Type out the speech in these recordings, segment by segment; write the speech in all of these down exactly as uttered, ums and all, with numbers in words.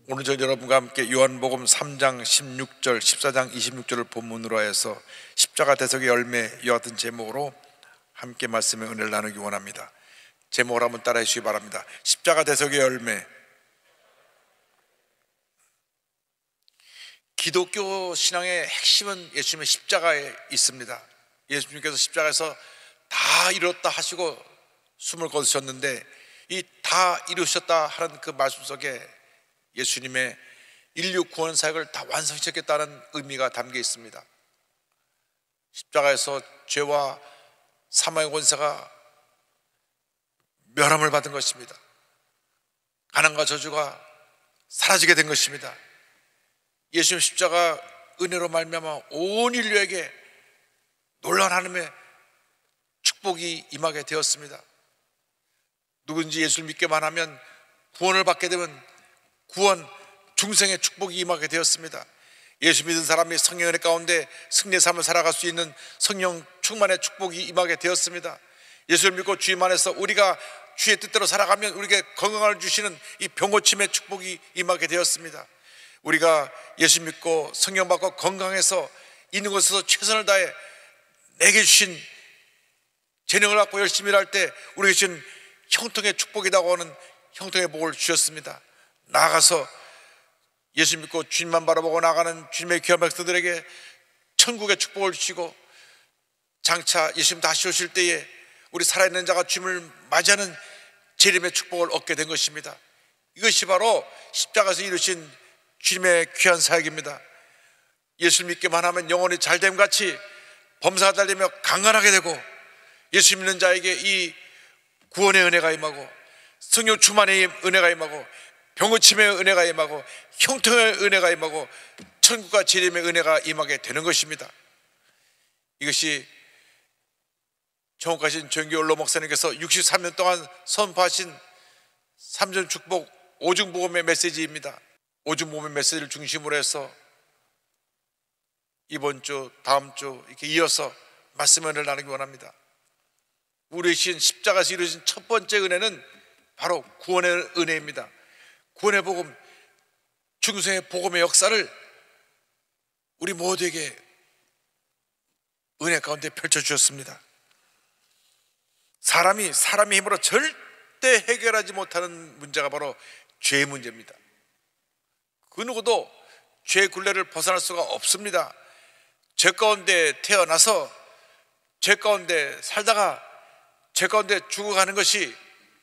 오늘 저 여러분과 함께 요한복음 삼 장 십육 절, 십사 장 이십육 절을 본문으로 해서 십자가 대속의 열매 이와 같은 제목으로 함께 말씀의 은혜를 나누기 원합니다. 제목을 한번 따라해 주시기 바랍니다. 십자가 대속의 열매. 기독교 신앙의 핵심은 예수님의 십자가에 있습니다. 예수님께서 십자가에서 다 이뤘다 하시고 숨을 거두셨는데, 이 다 이루셨다 하는 그 말씀 속에 예수님의 인류 구원 사역을 다 완성시켰다는 의미가 담겨 있습니다. 십자가에서 죄와 사망의 권세가 멸함을 받은 것입니다. 가난과 저주가 사라지게 된 것입니다. 예수님 십자가 은혜로 말미암아 온 인류에게 놀라운 하나님의 축복이 임하게 되었습니다. 누군지 예수를 믿기만 하면 구원을 받게 되면 구원, 중생의 축복이 임하게 되었습니다. 예수 믿은 사람이 성령의 은혜 가운데 승리의 삶을 살아갈 수 있는 성령 충만의 축복이 임하게 되었습니다. 예수를 믿고 주님 안에서 우리가 주의 뜻대로 살아가면 우리에게 건강을 주시는 이 병고침의 축복이 임하게 되었습니다. 우리가 예수 믿고 성령 받고 건강해서 있는 곳에서 최선을 다해 내게 주신 재능을 갖고 열심히 일할 때 우리에게 주신 형통의 축복이라고 하는 형통의 복을 주셨습니다. 나아가서 예수 믿고 주님만 바라보고 나가는 주님의 귀한 백성들에게 천국의 축복을 주시고, 장차 예수님 다시 오실 때에 우리 살아있는 자가 주님을 맞이하는 재림의 축복을 얻게 된 것입니다. 이것이 바로 십자가에서 이루신 주님의 귀한 사역입니다. 예수를 믿기만 하면 영혼이 잘됨 같이 범사가 잘되며 강건하게 되고, 예수 믿는 자에게 이 구원의 은혜가 임하고 성령 충만의 은혜가 임하고 병고침의 은혜가 임하고 형통의 은혜가 임하고 천국과 재림의 은혜가 임하게 되는 것입니다. 이것이 정옥하신 정규 원로 목사님께서 육십삼 년 동안 선포하신 삼전 축복 오중복음의 메시지입니다. 오중복음의 메시지를 중심으로 해서 이번 주, 다음 주 이렇게 이어서 말씀의 은혜를 나누기 원합니다. 우리 신 십자가에서 이루어진 첫 번째 은혜는 바로 구원의 은혜입니다. 구원의 복음, 중생의 복음의 역사를 우리 모두에게 은혜 가운데 펼쳐주셨습니다. 사람이 사람의 힘으로 절대 해결하지 못하는 문제가 바로 죄의 문제입니다. 그 누구도 죄의 굴레를 벗어날 수가 없습니다. 죄 가운데 태어나서 죄 가운데 살다가 죄 가운데 죽어가는 것이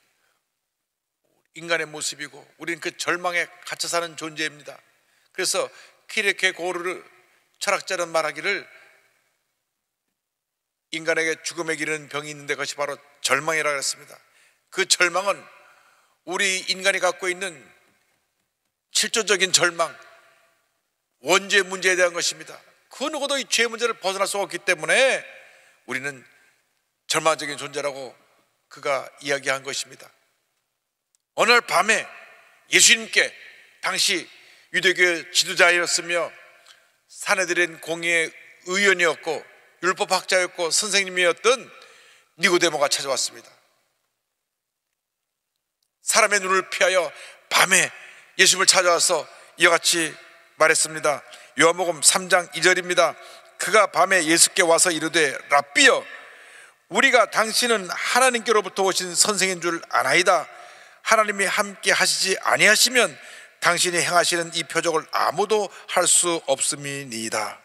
인간의 모습이고, 우리는 그 절망에 갇혀 사는 존재입니다. 그래서 키르케고르 철학자는 말하기를, 인간에게 죽음에 이르는 병이 있는데 그것이 바로 절망이라고 했습니다. 그 절망은 우리 인간이 갖고 있는 실존적인 절망, 원죄 문제에 대한 것입니다. 그 누구도 이 죄 문제를 벗어날 수가 없기 때문에 우리는 절망적인 존재라고 그가 이야기한 것입니다. 어느 날 밤에 예수님께, 당시 유대교 지도자였으며 사내들인 공의의 의원이었고 율법학자였고 선생님이었던 니고데모가 찾아왔습니다. 사람의 눈을 피하여 밤에 예수님을 찾아와서 이와 같이 말했습니다. 요한복음 삼 장 이 절입니다. 그가 밤에 예수께 와서 이르되, 랍비여, 우리가 당신은 하나님께로부터 오신 선생인 줄 아나이다. 하나님이 함께 하시지 아니하시면 당신이 행하시는 이 표적을 아무도 할 수 없음이니이다.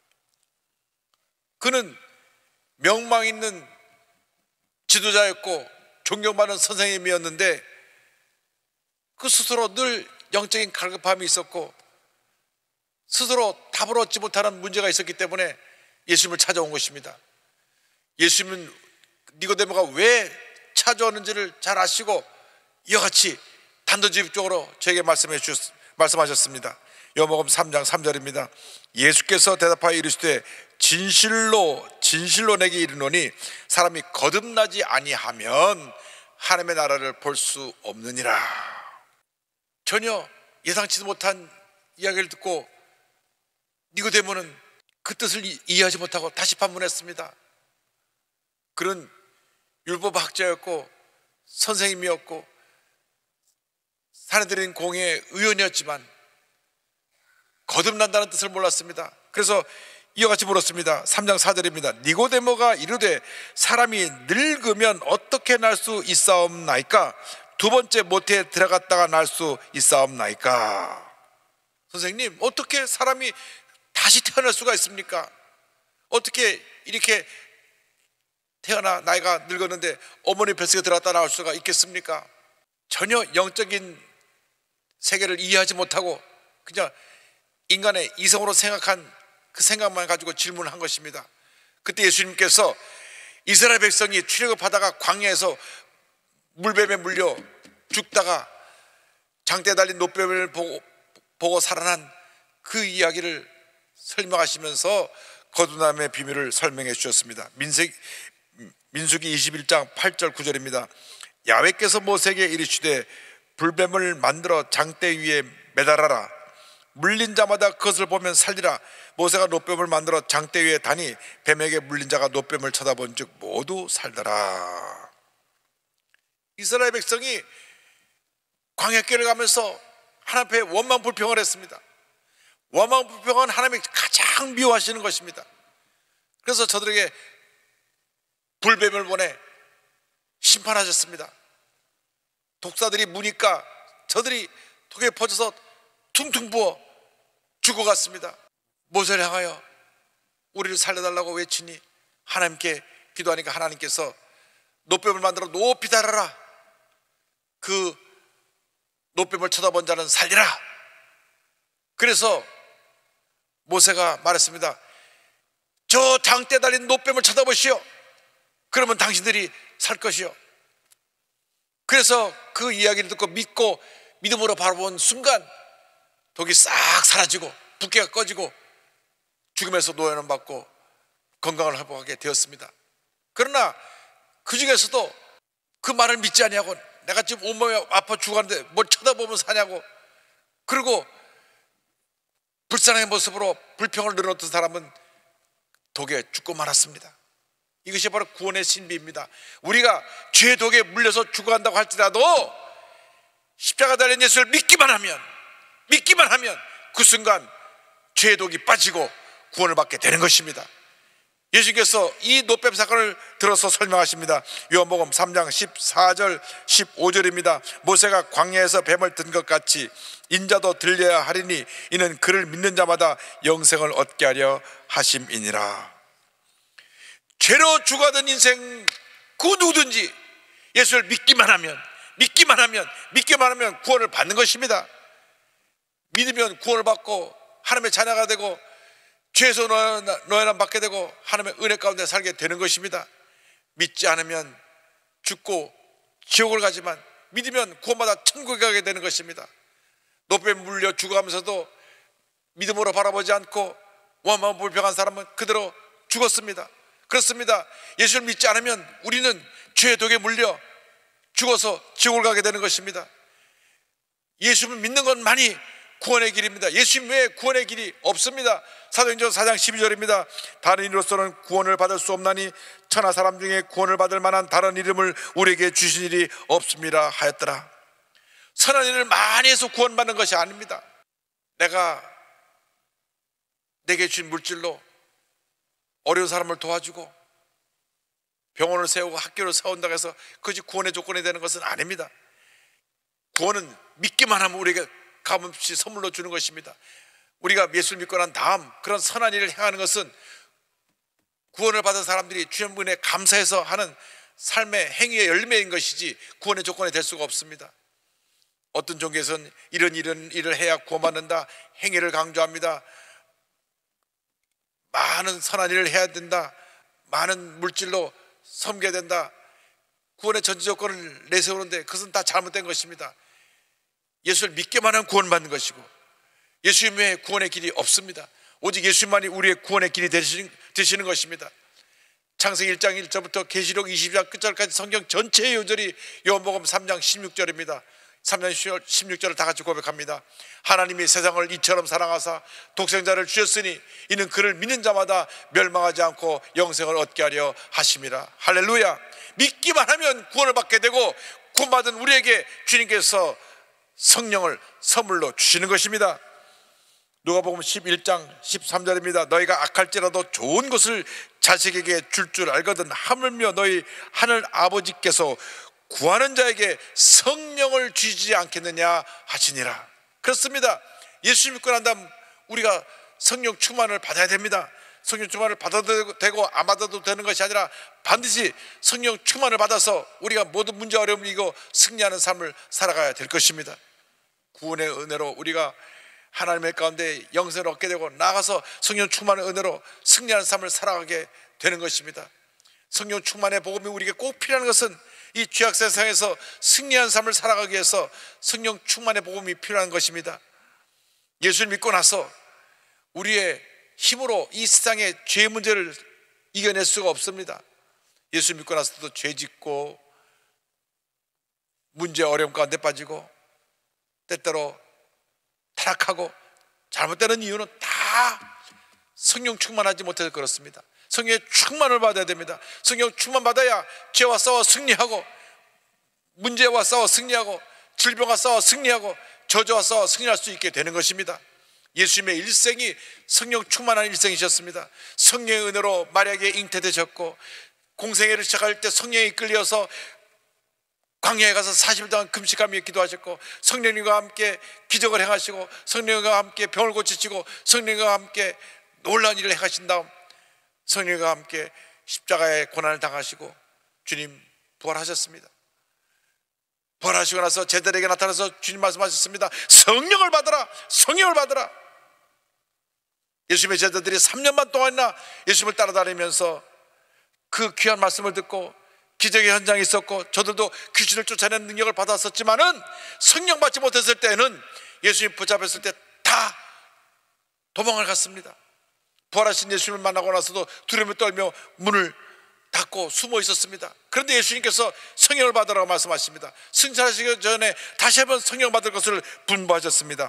그는 명망 있는 지도자였고 존경받는 선생님이었는데, 그 스스로 늘 영적인 갈급함이 있었고 스스로 답을 얻지 못하는 문제가 있었기 때문에 예수님을 찾아온 것입니다. 예수님은 니고데모가 왜 찾아오는지를 잘 아시고 이와 같이 단도직입적으로 저에게 말씀해 주셨, 말씀하셨습니다. 요한복음 삼 장 삼 절입니다. 예수께서 대답하여 이르시되, 진실로 진실로 내게 이르노니 사람이 거듭나지 아니하면 하나님의 나라를 볼 수 없느니라. 전혀 예상치도 못한 이야기를 듣고 니고데모는 그 뜻을 이해하지 못하고 다시 반문했습니다. 그는 율법학자였고 선생님이었고 사내들인 공의 의원이었지만 거듭난다는 뜻을 몰랐습니다. 그래서 이와 같이 물었습니다. 삼 장 사 절입니다. 니고데모가 이르되 사람이 늙으면 어떻게 날 수 있사옵나이까? 두 번째 모태에 들어갔다가 날 수 있사옵나이까? 선생님, 어떻게 사람이 다시 태어날 수가 있습니까? 어떻게 이렇게 태어나 나이가 늙었는데 어머니 뱃속에 들어갔다 나올 수가 있겠습니까? 전혀 영적인 세계를 이해하지 못하고 그냥 인간의 이성으로 생각한 그 생각만 가지고 질문을 한 것입니다. 그때 예수님께서 이스라엘 백성이 출애굽하다가 광야에서 물뱀에 물려 죽다가 장대에 달린 노뱀을 보고, 보고 살아난 그 이야기를 설명하시면서 거듭남의 비밀을 설명해 주셨습니다. 민색, 민수기 이십일 장 팔 절 구 절입니다. 야훼께서 모세에게 이르시되 불뱀을 만들어 장대 위에 매달아라. 물린 자마다 그것을 보면 살리라. 모세가 노뱀을 만들어 장대 위에 다니 뱀에게 물린 자가 노뱀을 쳐다본 즉 모두 살더라. 이스라엘 백성이 광야길을 가면서 하나님 앞에 원망불평을 했습니다. 원망불평은 하나님이 가장 미워하시는 것입니다. 그래서 저들에게 불뱀을 보내 심판하셨습니다. 독사들이 무니까 저들이 독에 퍼져서 퉁퉁 부어 죽어갔습니다. 모세를 향하여 우리를 살려달라고 외치니 하나님께 기도하니까 하나님께서 노뱀을 만들어 높이 달아라. 그 노뱀을 쳐다본 자는 살리라. 그래서 모세가 말했습니다. 저 장대 달린 노뱀을 쳐다보시오. 그러면 당신들이 살 것이요. 그래서 그 이야기를 듣고 믿고 믿음으로 바라본 순간 독이 싹 사라지고 붓기가 꺼지고 죽음에서 노예는 받고 건강을 회복하게 되었습니다. 그러나 그 중에서도 그 말을 믿지 아니하고 내가 지금 온몸이 아파 죽었는데 뭘 쳐다보면 사냐고, 그리고 불쌍한 모습으로 불평을 늘어놓던 사람은 독에 죽고 말았습니다. 이것이 바로 구원의 신비입니다. 우리가 죄의 독에 물려서 죽어간다고 할지라도 십자가 달린 예수를 믿기만 하면 믿기만 하면 그 순간 죄의 독이 빠지고 구원을 받게 되는 것입니다. 예수님께서 이 노뱀 사건을 들어서 설명하십니다. 요한복음 삼 장 십사 절 십오 절입니다. 모세가 광야에서 뱀을 든 것 같이 인자도 들려야 하리니 이는 그를 믿는 자마다 영생을 얻게 하려 하심이니라. 죄로 죽어가던 인생 그 누구든지 예수를 믿기만 하면 믿기만 하면 믿기만 하면 구원을 받는 것입니다. 믿으면 구원을 받고 하나님의 자녀가 되고 죄에서 노예남 받게 되고 하나님의 은혜 가운데 살게 되는 것입니다. 믿지 않으면 죽고 지옥을 가지만 믿으면 구원받아 천국에 가게 되는 것입니다. 노뱀 물려 죽어가면서도 믿음으로 바라보지 않고 원망 불평한 사람은 그대로 죽었습니다. 그렇습니다. 예수를 믿지 않으면 우리는 죄의 독에 물려 죽어서 지옥을 가게 되는 것입니다. 예수를 믿는 것만이 구원의 길입니다. 예수님 외에 구원의 길이 없습니다. 사도행전 사 장 십이 절입니다. 다른 이로서는 구원을 받을 수 없나니 천하 사람 중에 구원을 받을 만한 다른 이름을 우리에게 주신 일이 없습니다 하였더라. 선한 일을 많이 해서 구원받는 것이 아닙니다. 내가 내게 주신 물질로 어려운 사람을 도와주고 병원을 세우고 학교를 세운다고 해서 그것이 구원의 조건이 되는 것은 아닙니다. 구원은 믿기만 하면 우리에게 값없이 선물로 주는 것입니다. 우리가 예수를 믿고 난 다음 그런 선한 일을 행하는 것은 구원을 받은 사람들이 주님 은혜에 감사해서 하는 삶의 행위의 열매인 것이지 구원의 조건이 될 수가 없습니다. 어떤 종교에서는 이런 이런 일을 해야 구원받는다, 행위를 강조합니다. 많은 선한 일을 해야 된다, 많은 물질로 섬겨야 된다, 구원의 전제 조건을 내세우는데 그것은 다 잘못된 것입니다. 예수를 믿기만 하면 구원받는 것이고 예수님 외에 구원의 길이 없습니다. 오직 예수님만이 우리의 구원의 길이 되시는, 되시는 것입니다. 창세기 일 장 일 절부터 계시록 이십 장 끝절까지 성경 전체의 요절이 요한복음 삼 장 십육 절입니다. 삼 장 십육 절을 다 같이 고백합니다. 하나님이 세상을 이처럼 사랑하사 독생자를 주셨으니 이는 그를 믿는 자마다 멸망하지 않고 영생을 얻게 하려 하심이라. 할렐루야. 믿기만 하면 구원을 받게 되고 구원받은 우리에게 주님께서 성령을 선물로 주시는 것입니다. 누가복음 십일 장 십삼 절입니다. 너희가 악할지라도 좋은 것을 자식에게 줄 줄 알거든 하물며 너희 하늘 아버지께서 구하는 자에게 성령을 주시지 않겠느냐 하시니라. 그렇습니다. 예수 믿고 난 다음 우리가 성령 충만을 받아야 됩니다. 성령 충만을 받아도 되고 안 받아도 되는 것이 아니라 반드시 성령 충만을 받아서 우리가 모든 문제 어려움을 이기고 승리하는 삶을 살아가야 될 것입니다. 구원의 은혜로 우리가 하나님의 가운데 영생을 얻게 되고 나아가서 성령 충만의 은혜로 승리하는 삶을 살아가게 되는 것입니다. 성령 충만의 복음이 우리에게 꼭 필요한 것은 이 죄악 세상에서 승리한 삶을 살아가기 위해서 성령 충만의 복음이 필요한 것입니다. 예수를 믿고 나서 우리의 힘으로 이 세상의 죄의 문제를 이겨낼 수가 없습니다. 예수 믿고 나서도 죄 짓고 문제 어려움 가운데 빠지고 때때로 타락하고 잘못되는 이유는 다 성령 충만하지 못해서 그렇습니다. 성령의 충만을 받아야 됩니다. 성령 충만 받아야 죄와 싸워 승리하고 문제와 싸워 승리하고 질병과 싸워 승리하고 저주와 싸워 승리할 수 있게 되는 것입니다. 예수님의 일생이 성령 충만한 일생이셨습니다. 성령의 은혜로 마리아에게 잉태되셨고 공생애를 시작할 때 성령에 이끌려서 광야에 가서 사십 일 동안 금식하며 기도하셨고 성령님과 함께 기적을 행하시고 성령과 함께 병을 고치시고 성령과 함께 놀라운 일을 행하신 다음 성령과 함께 십자가의 고난을 당하시고 주님 부활하셨습니다. 부활하시고 나서 제자들에게 나타나서 주님 말씀하셨습니다. 성령을 받아라, 성령을 받아라. 예수님의 제자들이 삼 년 반 동안이나 예수님을 따라다니면서 그 귀한 말씀을 듣고 기적의 현장이 있었고 저들도 귀신을 쫓아내는 능력을 받았었지만은 성령 받지 못했을 때는 예수님 붙잡혔을 때 다 도망을 갔습니다. 부활하신 예수님을 만나고 나서도 두려움에 떨며 문을 닫고 숨어 있었습니다. 그런데 예수님께서 성령을 받으라고 말씀하십니다. 승천하시기 전에 다시 한번 성령 받을 것을 분부하셨습니다.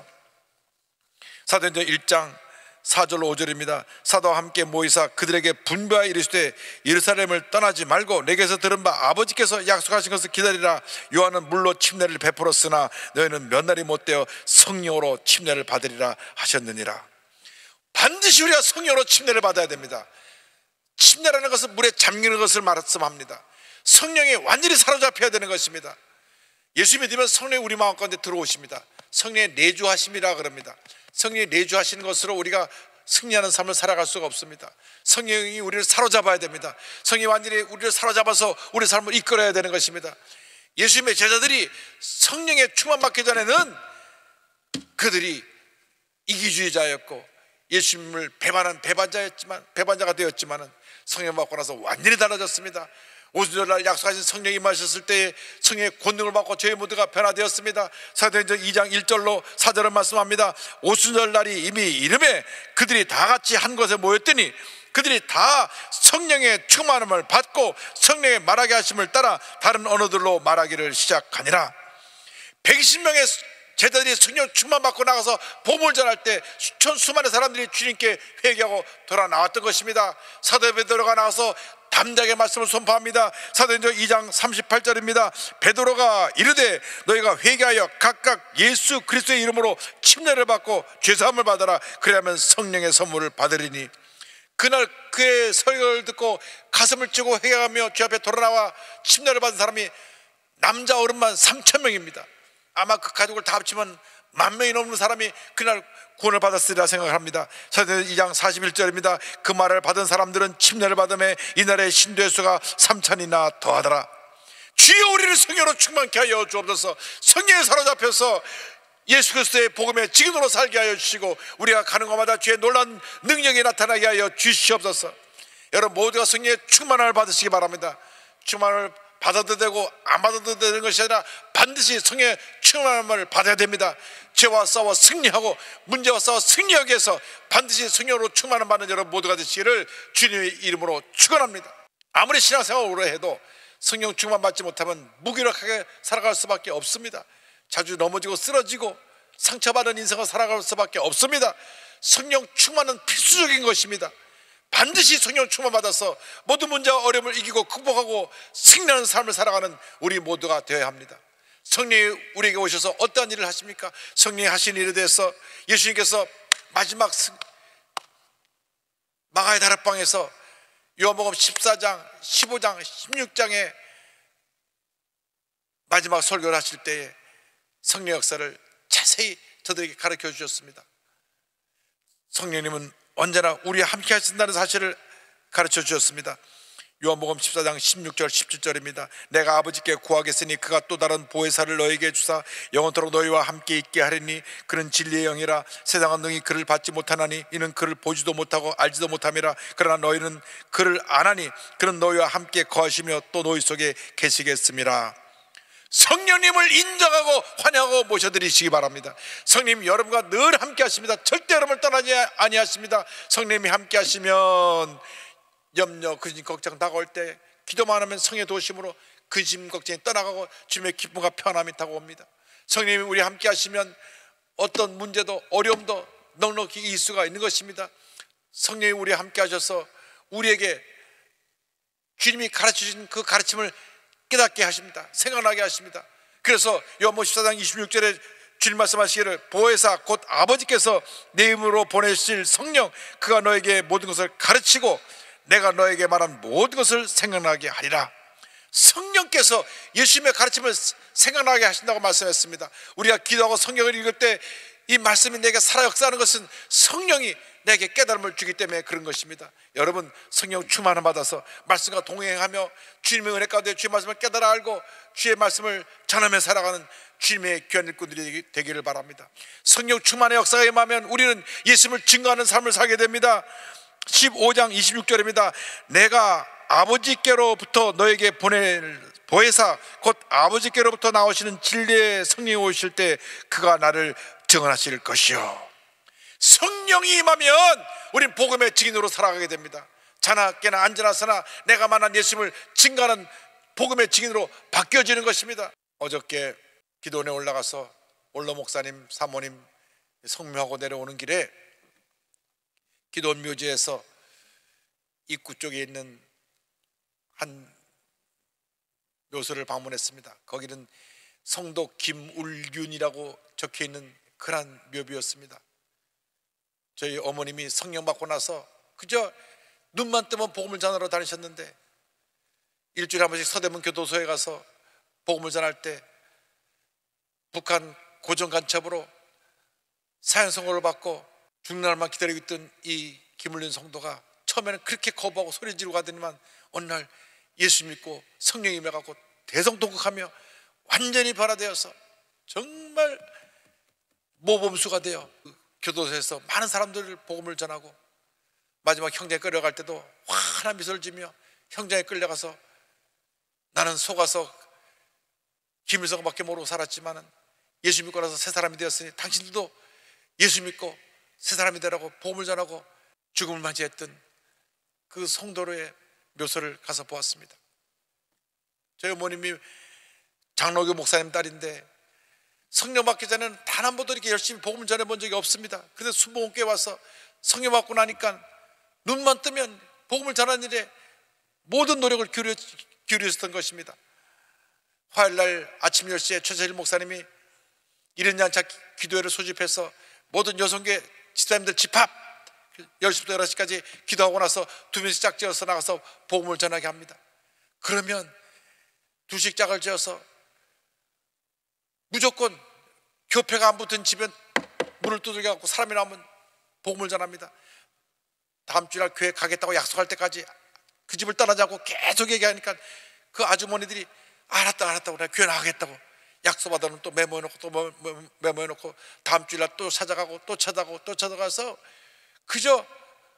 사도행전 일 장 사 절 오 절입니다. 사도와 함께 모이사 그들에게 분부하여 이르시되 예루살렘을 떠나지 말고 내게서 들은 바 아버지께서 약속하신 것을 기다리라. 요한은 물로 침례를 베풀었으나 너희는 몇 날이 못되어 성령으로 침례를 받으리라 하셨느니라. 반드시 우리가 성령으로 침례를 받아야 됩니다. 침례라는 것은 물에 잠기는 것을 말씀합니다. 성령에 완전히 사로잡혀야 되는 것입니다. 예수 믿으면 성령이 우리 마음 가운데 들어오십니다. 성령의 내주하심이라 그럽니다. 성령이 내주하시는 것으로 우리가 승리하는 삶을 살아갈 수가 없습니다. 성령이 우리를 사로잡아야 됩니다. 성령이 완전히 우리를 사로잡아서 우리 삶을 이끌어야 되는 것입니다. 예수님의 제자들이 성령에 충만받기 전에는 그들이 이기주의자였고 예수님을 배반한 배반자였지만 배반자가 되었지만은 성령 받고 나서 완전히 달라졌습니다. 오순절날 약속하신 성령이 임하셨을 때에 성령의 권능을 받고 저희 모두가 변화되었습니다. 사도행전 이 장 일 절로 사 절은 말씀합니다. 오순절날이 이미 이름에 그들이 다 같이 한 곳에 모였더니 그들이 다 성령의 충만함을 받고 성령의 말하게 하심을 따라 다른 언어들로 말하기를 시작하니라. 백이십 명의 제자들이 성령 충만 받고 나가서 복음을 전할 때 수천 수만의 사람들이 주님께 회개하고 돌아 나왔던 것입니다. 사도 베드로가 나와서 담대하게 말씀을 선포합니다. 사도행전 이 장 삼십팔 절입니다. 베드로가 이르되 너희가 회개하여 각각 예수 그리스도의 이름으로 침례를 받고 죄사함을 받아라. 그리하면 성령의 선물을 받으리니. 그날 그의 설교를 듣고 가슴을 찌고 회개하며 주 앞에 돌아나와 침례를 받은 사람이 남자 어른만 삼천 명입니다. 아마 그 가족을 다 합치면 만 명이 넘는 사람이 그날 구원을 받았으리라 생각합니다. 사도행전 이 장 사십일 절입니다. 그 말을 받은 사람들은 침례를 받음에 이날의 신도의 수가 삼천이나 더하더라. 주여 우리를 성령으로 충만케 하여 주옵소서. 성령에 사로잡혀서 예수 그리스도의 복음의 증인으로 살게 하여 주시고 우리가 가는 곳마다 주의 놀라운 능력이 나타나게 하여 주시옵소서. 여러분 모두가 성령의 충만함을 받으시기 바랍니다. 충만을 받아도 되고 안 받아도 되는 것이 아니라 반드시 성령의 충만함을 받아야 됩니다. 죄와 싸워 승리하고 문제와 싸워 승리하기 위해서 반드시 성령으로 충만함 받는 여러분 모두가 되시기를 주님의 이름으로 축원합니다. 아무리 신앙생활을 오래 해도 성령 충만 받지 못하면 무기력하게 살아갈 수밖에 없습니다. 자주 넘어지고 쓰러지고 상처받은 인생을 살아갈 수밖에 없습니다. 성령 충만은 필수적인 것입니다. 반드시 성령 충만 받아서 모든 문제와 어려움을 이기고 극복하고 승리하는 삶을 살아가는 우리 모두가 되어야 합니다. 성령이 우리에게 오셔서 어떠한 일을 하십니까? 성령이 하신 일에 대해서 예수님께서 마지막 마가의 다락방에서 요한복음 십사 장, 십오 장, 십육 장에 마지막 설교를 하실 때에 성령 역사를 자세히 저들에게 가르쳐 주셨습니다. 성령님은 언제나 우리와 함께 하신다는 사실을 가르쳐 주셨습니다. 요한복음 십사 장 십육 절 십칠 절입니다. 내가 아버지께 구하겠으니 그가 또 다른 보혜사를 너에게 주사 영원토록 너희와 함께 있게 하리니 그는 진리의 영이라. 세상은 능히 그를 받지 못하나니 이는 그를 보지도 못하고 알지도 못함이라. 그러나 너희는 그를 아나니 그는 너희와 함께 거하시며 또 너희 속에 계시겠음이라. 성령님을 인정하고 환영하고 모셔드리시기 바랍니다. 성령님 여러분과 늘 함께 하십니다. 절대 여러분을 떠나지 아니하십니다. 성령님이 함께 하시면 염려, 근심, 걱정 다가올 때 기도만 하면 성의 도심으로 근심, 걱정이 떠나가고 주님의 기쁨과 편함이 다가옵니다. 성령님이 우리 함께 하시면 어떤 문제도 어려움도 넉넉히 이길 수가 있는 것입니다. 성령이 우리 함께 하셔서 우리에게 주님이 가르치신 그 가르침을 깨닫게 하십니다. 생각나게 하십니다. 그래서 요한복음 십사 장 이십육 절에 주님 말씀하시기를 보혜사 곧 아버지께서 내 이름으로 보내실 성령 그가 너에게 모든 것을 가르치고 내가 너에게 말한 모든 것을 생각나게 하리라. 성령께서 예수님의 가르침을 생각나게 하신다고 말씀했습니다. 우리가 기도하고 성경을 읽을 때 이 말씀이 내게 살아 역사하는 것은 성령이 내게 깨달음을 주기 때문에 그런 것입니다. 여러분 성령 충만을 받아서 말씀과 동행하며 주님의 은혜 가운데 주의 말씀을 깨달아 알고 주의 말씀을 전하며 살아가는 주님의 귀한 일꾼들이 되기를 바랍니다. 성령 충만의 역사가 임하면 우리는 예수님을 증거하는 삶을 살게 됩니다. 십오 장 이십육 절입니다. 내가 아버지께로부터 너에게 보낼 보혜사 곧 아버지께로부터 나오시는 진리의 성령이 오실 때 그가 나를 증언하실 것이요. 성령이 임하면 우린 복음의 증인으로 살아가게 됩니다. 자나 깨나 앉으나 서나 내가 만난 예수님을 증거하는 복음의 증인으로 바뀌어지는 것입니다. 어저께 기도원에 올라가서 올로 목사님 사모님 성묘하고 내려오는 길에 기도원 묘지에서 입구 쪽에 있는 한 묘소를 방문했습니다. 거기는 성도 김울균이라고 적혀있는 그런 묘비였습니다. 저희 어머님이 성령 받고 나서 그저 눈만 뜨면 복음을 전하러 다니셨는데 일주일에 한 번씩 서대문 교도소에 가서 복음을 전할 때 북한 고정 간첩으로 사형 선고를 받고 죽는 날만 기다리고 있던 이 김울륜 성도가 처음에는 그렇게 거부하고 소리 지르고 하더니만 어느 날 예수 믿고 성령이 임해갖고 대성통곡하며 완전히 변화되어서 정말 모범수가 되어 교도소에서 많은 사람들을 복음을 전하고 마지막 형제에 끌려갈 때도 환한 미소를 지며 형제에 끌려가서 나는 속아서 김일성밖에 모르고 살았지만 예수 믿고 나서 새 사람이 되었으니 당신들도 예수 믿고 새 사람이 되라고 복음을 전하고 죽음을 맞이했던 그 성도로의 묘소를 가서 보았습니다. 저희 어머님이 장로교 목사님 딸인데 성령 받기 전에는 단 한 번도 이렇게 열심히 복음을 전해본 적이 없습니다. 근데 순복음교회 와서 성령 받고 나니까 눈만 뜨면 복음을 전하는 일에 모든 노력을 기울여, 기울였던 것입니다. 화요일날 아침 열 시에 최세일 목사님이 이른 양차 기도회를 소집해서 모든 여성교회 집사님들 집합 열 시부터 열한 시까지 기도하고 나서 두 명씩 짝지어서 나가서 복음을 전하게 합니다. 그러면 두씩 짝을 지어서 무조건 교패가 안 붙은 집에 문을 두들겨 갖고 사람이 나오면 복음을 전합니다. 다음 주날 교회 가겠다고 약속할 때까지 그 집을 떠나자고 계속 얘기하니까 그 아주머니들이 알았다 알았다고 내가 교회 나가겠다고 약속받아놓으면 또 메모해놓고 또 메모해놓고 다음 주날 또 찾아가고 또 찾아가고 또 찾아가서 그저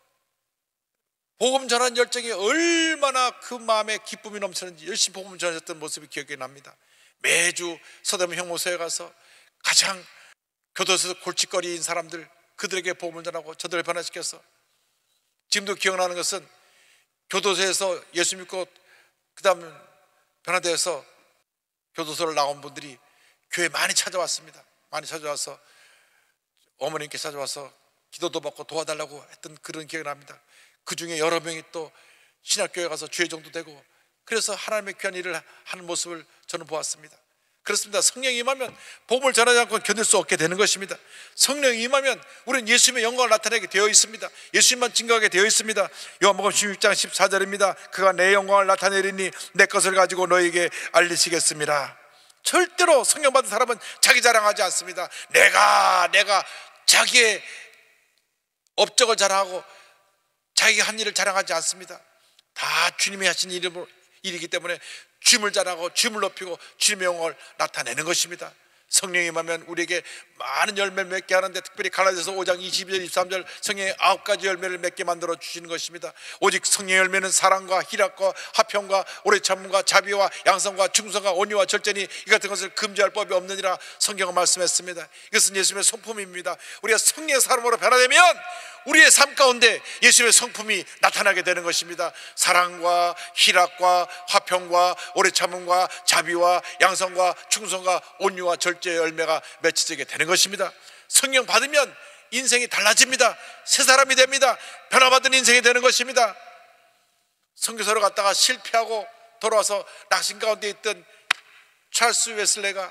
복음 전하는 열정이 얼마나 그 마음에 기쁨이 넘치는지 열심히 복음 전하셨던 모습이 기억이 납니다. 매주 서대문 형무소에 가서 가장 교도소에서 골칫거리인 사람들 그들에게 복음을 전하고 저들을 변화시켜서 지금도 기억나는 것은 교도소에서 예수 믿고 그 다음 변화되어서 교도소를 나온 분들이 교회에 많이 찾아왔습니다. 많이 찾아와서 어머님께 찾아와서 기도도 받고 도와달라고 했던 그런 기억이 납니다. 그 중에 여러 명이 또 신학교에 가서 주의종도 되고 그래서 하나님의 귀한 일을 하는 모습을 저는 보았습니다. 그렇습니다. 성령이 임하면 복음을 전하지 않고 견딜 수 없게 되는 것입니다. 성령이 임하면 우리는 예수님의 영광을 나타내게 되어 있습니다. 예수님만 증거하게 되어 있습니다. 요한복음 십육 장 십사 절입니다. 그가 내 영광을 나타내리니 내 것을 가지고 너에게 알리시겠습니다. 절대로 성령 받은 사람은 자기 자랑하지 않습니다. 내가 내가 자기의 업적을 자랑하고 자기가 한 일을 자랑하지 않습니다. 다 주님이 하신 일이므로 일이기 때문에 주님을 자랑하고 주님을 높이고 주님의 영광을 나타내는 것입니다. 성령이 임하면 우리에게 많은 열매를 맺게 하는데, 특별히 갈라디아서 오 장 이십이 절 이십삼 절 성령의 아홉 가지 열매를 맺게 만들어 주시는 것입니다. 오직 성령의 열매는 사랑과 희락과 화평과 오래 참음과 자비와 양성과 충성과 온유와 절제니 이 같은 것을 금지할 법이 없느니라 성경은 말씀했습니다. 이것은 예수님의 성품입니다. 우리가 성령의 사람으로 변화되면 우리의 삶 가운데 예수님의 성품이 나타나게 되는 것입니다. 사랑과 희락과 화평과 오래 참음과 자비와 양성과 충성과 온유와 절제의 열매가 맺혀지게 되는 것입니다. 성령 받으면 인생이 달라집니다. 새 사람이 됩니다. 변화받은 인생이 되는 것입니다. 선교사로 갔다가 실패하고 돌아와서 낙심 가운데 있던 찰스 웨슬레가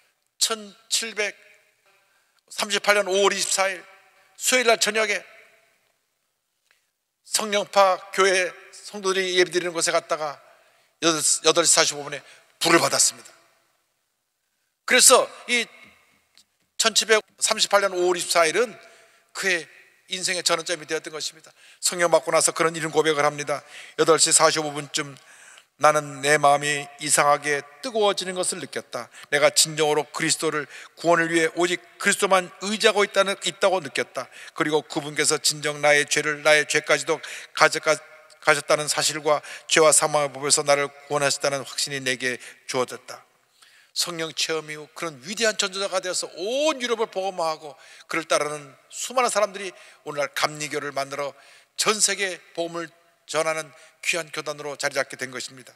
천칠백삼십팔 년 오월 이십사일 수요일날 저녁에 성령파 교회 성도들이 예배드리는 곳에 갔다가 여덟 시 사십오 분에 불을 받았습니다. 그래서 이 천칠백삼십팔 년 오월 이십사일은 그의 인생의 전환점이 되었던 것입니다. 성령 받고 나서 그런 이런 고백을 합니다. 여덟 시 사십오 분쯤 나는 내 마음이 이상하게 뜨거워지는 것을 느꼈다. 내가 진정으로 그리스도를 구원을 위해 오직 그리스도만 의지하고 있다는, 있다고 느꼈다. 그리고 그분께서 진정 나의 죄를 나의 죄까지도 가졌다는 사실과 죄와 사망의 법에서 나를 구원하셨다는 확신이 내게 주어졌다. 성령 체험 이후 그런 위대한 전도자가 되어서 온 유럽을 복음화하고 그를 따르는 수많은 사람들이 오늘날 감리교를 만들어 전 세계 복음을 전하는 귀한 교단으로 자리 잡게 된 것입니다.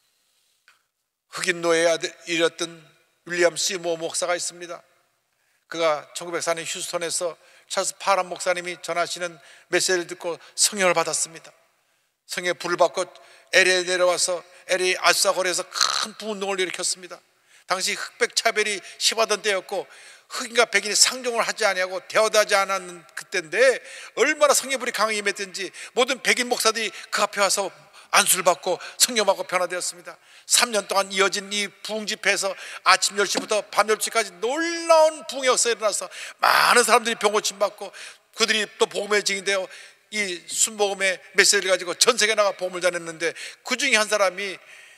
흑인 노예에 이르렀던 윌리엄 씨 모 목사가 있습니다. 그가 천구백사 년 휴스턴에서 찰스 파람 목사님이 전하시는 메시지를 듣고 성령을 받았습니다. 성령의 불을 받고 엘에이에 내려와서 엘에이 아수사거리에서 큰 부운동을 일으켰습니다. 당시 흑백 차별이 심하던 때였고 흑인과 백인이 상종을 하지 아니하고 대화하지 않았는 그때인데 얼마나 성령의 불이 강하게 임했든지 모든 백인 목사들이 그 앞에 와서 안수를 받고 성령 받고 변화되었습니다. 삼 년 동안 이어진 이 부흥 집회에서 아침 열 시부터 밤 열 시까지 놀라운 부흥의 역사가 일어나서 많은 사람들이 병고침 받고 그들이 또 복음의 증인되어 이 순복음의 메시지를 가지고 전 세계 나가 복음을 전했는데 그 중에 한 사람이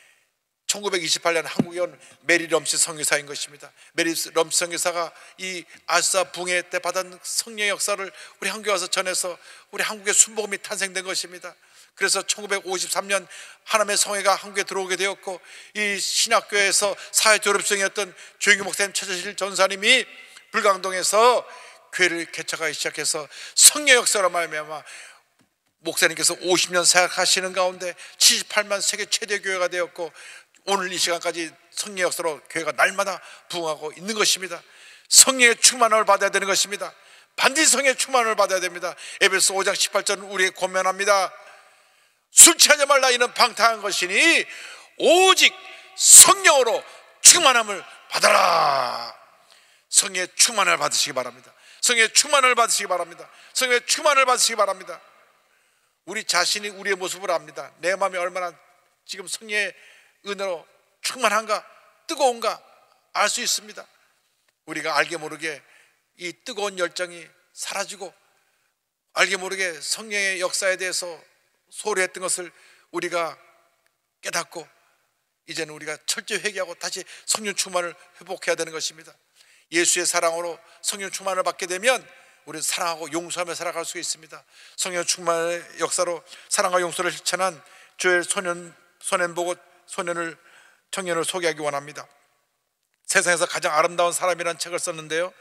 천구백이십팔 년 한국에 온 메리 럼시 선교사인 것입니다. 메리 럼시 선교사가 이 아수사 붕해 때 받은 성령의 역사를 우리 한국에 와서 전해서 우리 한국의 순복음이 탄생된 것입니다. 그래서 천구백오십삼 년 하나님의 성회가 한국에 들어오게 되었고 이 신학교에서 사회 졸업생이었던 조영규 목사님, 최재실 전사님이 불광동에서 교회를 개척하기 시작해서 성령의 역사로 말미암아 목사님께서 오십 년 사역하시는 가운데 칠십팔만 세계 최대 교회가 되었고 오늘 이 시간까지 성령의 역사로 교회가 날마다 부흥하고 있는 것입니다. 성령의 충만함을 받아야 되는 것입니다. 반드시 성령의 충만함을 받아야 됩니다. 에베소 오 장 십팔 절은 우리에게 권면합니다. 술 취하지 말라 이는 방탕한 것이니 오직 성령으로 충만함을 받아라. 성령의 충만함을 받으시기 바랍니다. 성령의 충만함을 받으시기 바랍니다. 성령의 충만함을 받으시기 바랍니다. 우리 자신이 우리의 모습을 압니다. 내 마음이 얼마나 지금 성령의 은혜로 충만한가, 뜨거운가 알 수 있습니다. 우리가 알게 모르게 이 뜨거운 열정이 사라지고 알게 모르게 성령의 역사에 대해서 소홀했던 것을 우리가 깨닫고 이제는 우리가 철저히 회개하고 다시 성령 충만을 회복해야 되는 것입니다. 예수의 사랑으로 성령 충만을 받게 되면 우리는 사랑하고 용서하며 살아갈 수 있습니다. 성령 충만의 역사로 사랑과 용서를 실천한 조엘 소년, 소년 보고 소년을 청년을 소개하기 원합니다. 세상에서 가장 아름다운 사람이라는 책을 썼는데요,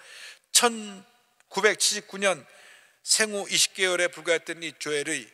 천구백칠십구 년 생후 이십 개월에 불과했던 이 조엘의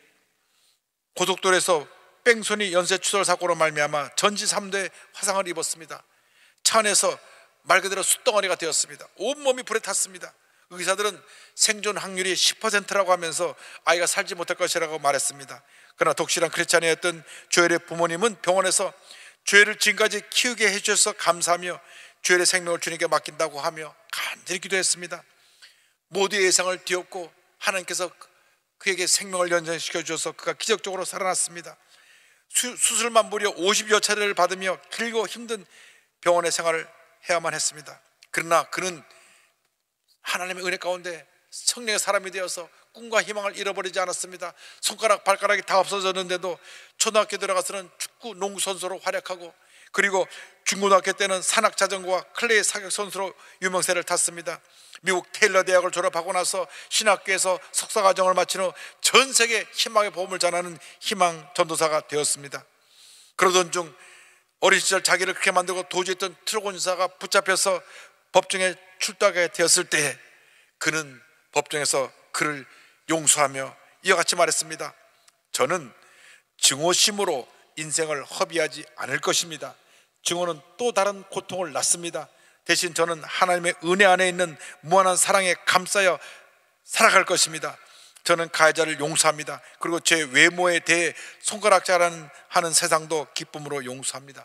고속도로에서 뺑소니 연쇄 추돌 사고로 말미암아 전지 삼 대 화상을 입었습니다. 차 안에서 말 그대로 숯덩어리가 되었습니다. 온몸이 불에 탔습니다. 의사들은 생존 확률이 십 퍼센트라고 하면서 아이가 살지 못할 것이라고 말했습니다. 그러나 독실한 크리스찬이었던 조엘의 부모님은 병원에서 조엘을 지금까지 키우게 해주셔서 감사하며 주일의 생명을 주님께 맡긴다고 하며 간절히 기도했습니다. 모두의 예상을 뒤엎고 하나님께서 그에게 생명을 연장시켜 주셔서 그가 기적적으로 살아났습니다. 수, 수술만 무려 오십여 차례를 받으며 길고 힘든 병원의 생활을 해야만 했습니다. 그러나 그는 하나님의 은혜 가운데 성령의 사람이 되어서 꿈과 희망을 잃어버리지 않았습니다. 손가락 발가락이 다 없어졌는데도 초등학교 들어가서는 축구 농구 선수로 활약하고, 그리고 중고등학교 때는 산악 자전거와 클레이 사격 선수로 유명세를 탔습니다. 미국 테일러 대학을 졸업하고 나서 신학교에서 석사 과정을 마친 후 전 세계 희망의 복음을 전하는 희망 전도사가 되었습니다. 그러던 중 어린 시절 자기를 그렇게 만들고 도주했던 트럭 운전사가 붙잡혀서 법정에 출두하게 되었을 때 그는 법정에서 그를 용서하며 이와 같이 말했습니다. 저는 증오심으로 인생을 허비하지 않을 것입니다. 증오는 또 다른 고통을 낳습니다. 대신 저는 하나님의 은혜 안에 있는 무한한 사랑에 감싸여 살아갈 것입니다. 저는 가해자를 용서합니다. 그리고 제 외모에 대해 손가락질하는 하는 세상도 기쁨으로 용서합니다.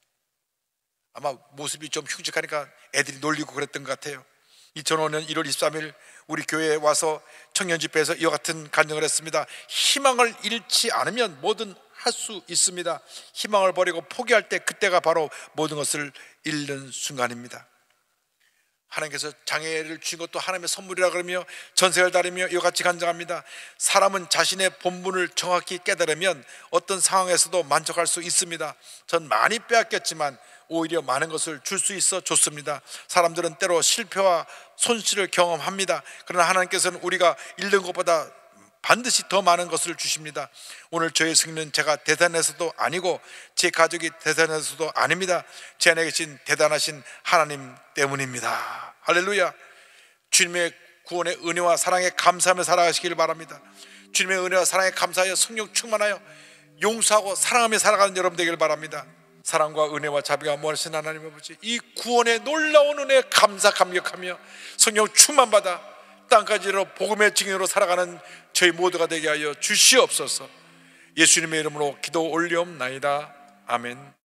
아마 모습이 좀 흉측하니까 애들이 놀리고 그랬던 것 같아요. 이천오 년 일월 이십삼일 우리 교회에 와서 청년 집회에서 이와 같은 간증을 했습니다. 희망을 잃지 않으면 뭐든 할 수 있습니다. 희망을 버리고 포기할 때 그때가 바로 모든 것을 잃는 순간입니다. 하나님께서 장애를 주신 것도 하나님의 선물이라 그러며 전생을 다루며 이와 같이 간증합니다. 사람은 자신의 본분을 정확히 깨달으면 어떤 상황에서도 만족할 수 있습니다. 전 많이 빼앗겼지만 오히려 많은 것을 줄 수 있어 좋습니다. 사람들은 때로 실패와 손실을 경험합니다. 그러나 하나님께서는 우리가 잃는 것보다 반드시 더 많은 것을 주십니다. 오늘 저의 승리는 제가 대단해서도 아니고 제 가족이 대단해서도 아닙니다. 제 안에 계신 대단하신 하나님 때문입니다. 할렐루야. 주님의 구원의 은혜와 사랑에 감사하며 살아가시길 바랍니다. 주님의 은혜와 사랑에 감사하여 성령 충만하여 용서하고 사랑하며 살아가는 여러분 되길 바랍니다. 사랑과 은혜와 자비가 무한하신 하나님 아버지, 이 구원의 놀라운 은혜에 감사 감격하며 성령 충만받아 땅까지로 복음의 증인으로 살아가는 저희 모두가 되게 하여 주시옵소서. 예수님의 이름으로 기도 올리옵나이다. 아멘.